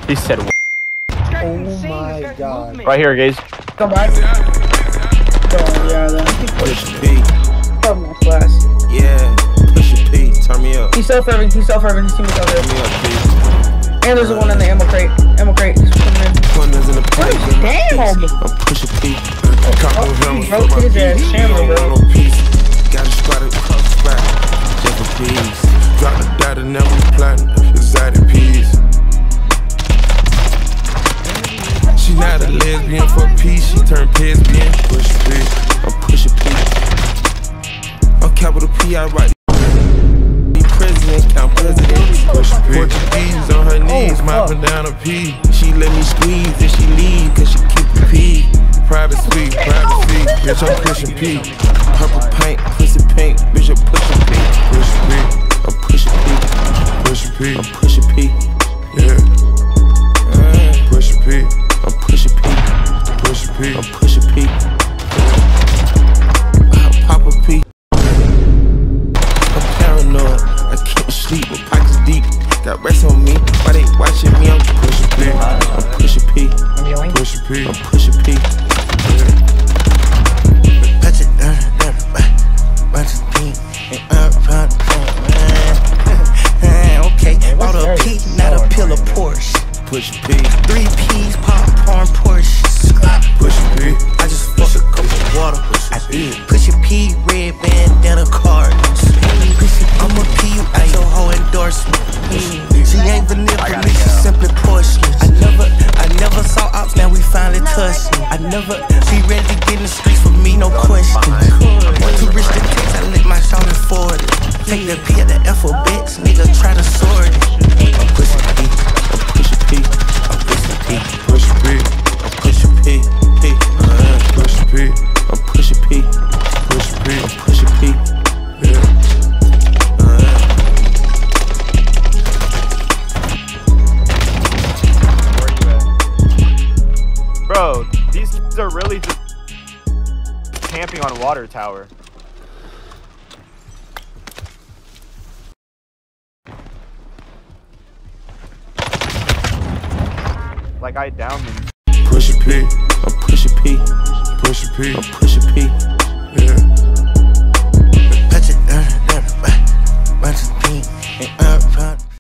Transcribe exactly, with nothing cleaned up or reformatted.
He said, oh my god. Right here, guys. Come back. Oh, yeah, then. Push P. Fuck my class. Yeah. Push P. Turn me up. He's self-serving. He's self-serving. His team is out there. Turn me up, P. And there's uh, one in the ammo crate. Ammo crate. He's coming in. Plunder's in the plate. Damn. I'm pushing P. Cop Oh, of him. he broke his ass. Shammer, bro. Got a spot of cuff back. Just for peas. Drop the data, never plotting. Exotic peas. She not a lesbian for peace. She turned lesbian. Push P. I'm pushing P. I'm capital P. I write. President, count president. Push P. Portuguese on her knees, oh, mopping down a P. She let me squeeze and she leave cause she keep a P. Private suite, privacy, bitch, I'm pushing P. Purple paint, pussy pink, bitch, I'm pushing P. Push P, I'm pushing P. Pushing P, I'm pushing P. Yeah. Pushing P, I'm pushing P. Pushing P, I'm pushing P. Pop a P. I'm paranoid, I can't sleep with pockets deep. Got rest on me, why they watching me? I'm pushing P. I'm pushing P. I'm yelling. Pushing P. I'm pushing P. Okay, bought a P, not a pill of Porsche. Push P. Three P's, popcorn, Porsche. Push P. I just fucked a cup of water. I did. Push a P, red bandana card. I'm a P, you ain't your whole endorsement. She ain't vanilla, she simply Porsche. I never, I never saw ops, now we finally touched. I never be ready to get in the streets for me, no question. Too rich to text, I let my shoulder forward. Take the P at the F O bitch, nigga try to sword it. I'm pushing P, I'm pushing P, I'm pushing P, Push P. I'm pushing P, P, Push P. I'm pushing P, Push P. I'm pushing P. Yeah. Bro, these kids are really just camping on water tower. Like I downed them. Push P. I'm pushing P, Push P. I'm pushing P. Yeah. Touch it, uh, uh, uh, bunch of pink, and uh,